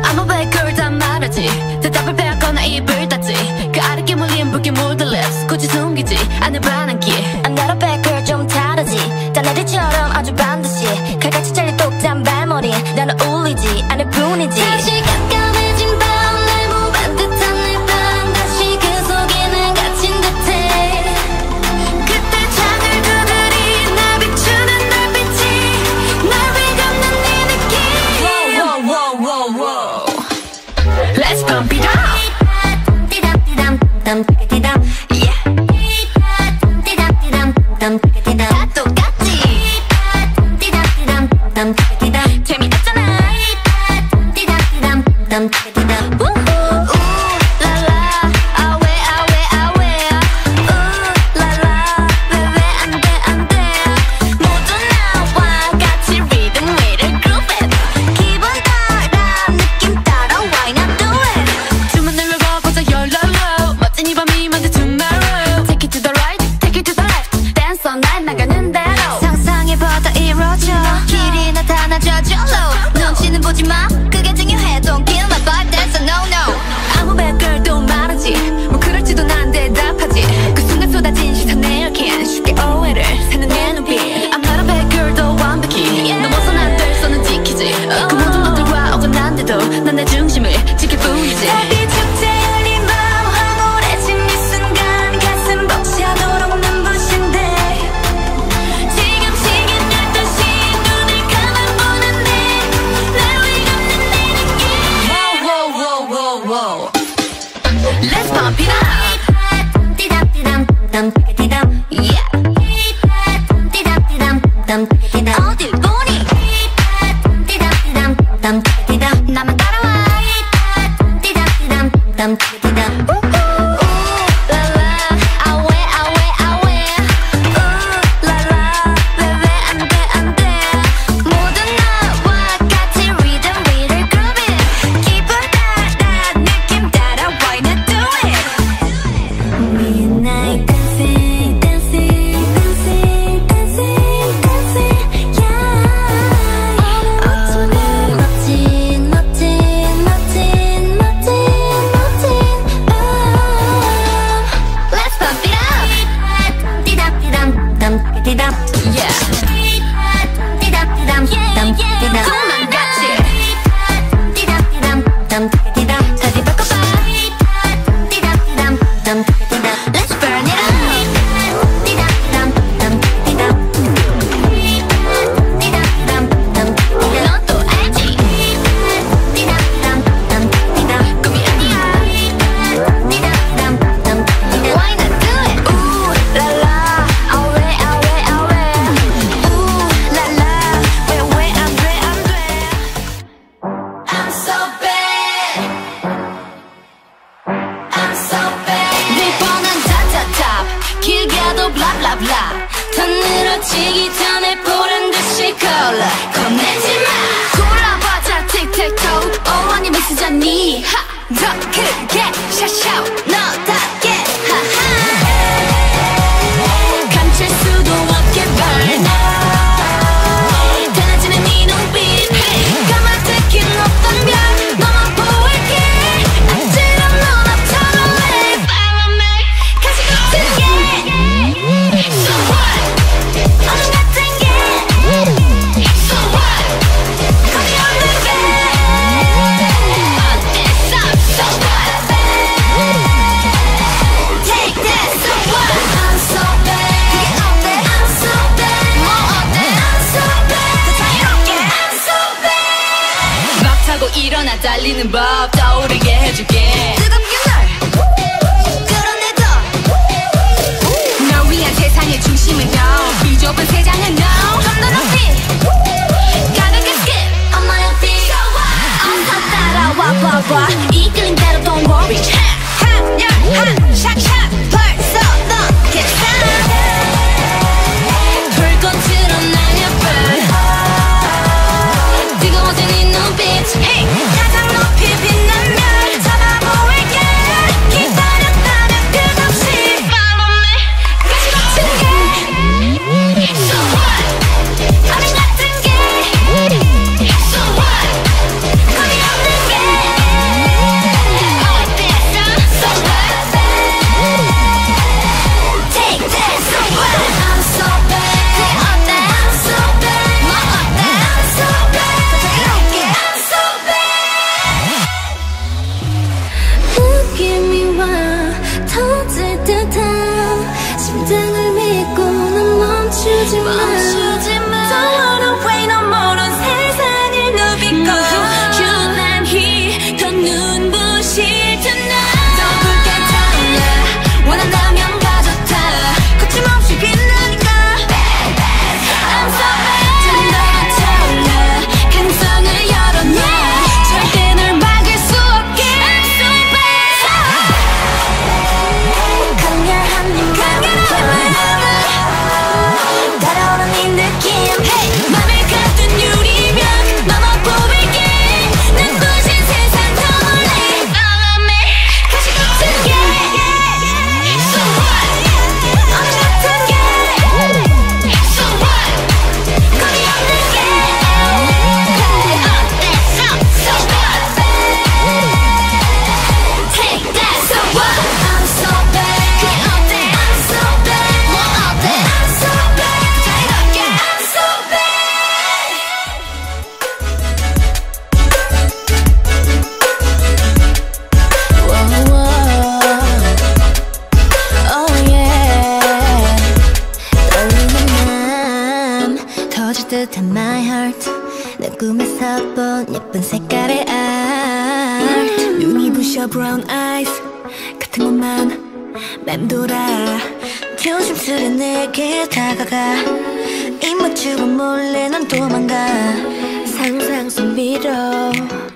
I'm a bad girl 다 말하지 대답을 빼앗거나 입을 닫지 그 아랫게 물린 붉게 물든 lips 굳이 숨기지 않을 반항기 I'm not a bad girl 좀 다르지 딴 애들처럼 아주 반드시 칼같이 잘린 똑짠 발머리 나는 울리지 않을 뿐이지 다시 깜깜해진 밤 날 무반듯한 내 방 다시 그 속에는 갇힌 듯해 그때 창을 두드린 날 비추는 달빛이 날 위감는 네 느낌 Whoa whoa whoa whoa whoa Let's pump it up Yeah 다 똑같지 재미없잖아 눈치는 보지 마 그게 중요해 Don't kill my vibe that's a no no I'm a bad girl 또 말하지 뭐 그럴지도 난 대답하지 그 순간 쏟아진 시선에 이렇게 쉽게 오해를 사는 내 눈빛 I'm not a bad girl 더 완벽히 넘어선 안 될 선은 지키지 그 모든 것들과 어긋난데도 난 내 중심을 지킬 뿐이지 달빛 축제에 열린 밤 황홀해진 이 순간 가슴 벅차도록 눈부신데 Let's pump it up. Yeah. 어딜 보니? 나만 따라와. Let's burn it up. 넌 또 알지? 꿈이 아니야. Why not do it? Ooh la la, away away away. Ooh la la, 왜 안 돼? I'm so bad. I'm so bad. 네 뻔한 답답답 길게도 블라블라블라 더 늘어지기 전에 보란 듯이 골라 겁내지마 골라봐자 틱택톡 어머니 미스잖니 더 크게 샤샤오 너답게 하하 감출 수도 없게 burn 달라지는 네 눈빛 까맣게 높던 별 너만 보일게 아찔한 눈앞처럼 Follow me 가시 같은 게 So what 어둠 같은 게 So what 거기 없는 게 It's up So what Take that So what I'm so bad 그게 어때 I'm so bad 뭐 어때 I'm so bad 더 자유롭게 I'm so bad 막 타고 일어나 달리는 법 떠오르게 해줄게 뜨겁게 널 끌어내도 널 위한 세상의 중심은 너 이 좁은 세상은 너 좀 더 높이 가볍게 skip on my own feet So what 어서 따라와 봐봐 이끌린 대로 don't worry 하 샥샥 벌써 넌 괜찮아 불꽃처럼 날려 burn 뜨거워진 이 눈빛 hey 가장 높이 빛나면 잡아 보일게 기다렸다면 끝없이 Follow me 가시 같은 게 So what 어린 같은 게 So what 거리 없는 게 듯한 my heart 내 꿈에서 본 예쁜 색깔의 art 눈이 부셔 brown eyes 같은 것만 맴돌아 조심스레 내게 다가가 입 맞추고 몰래 난 도망가 상상 속 미로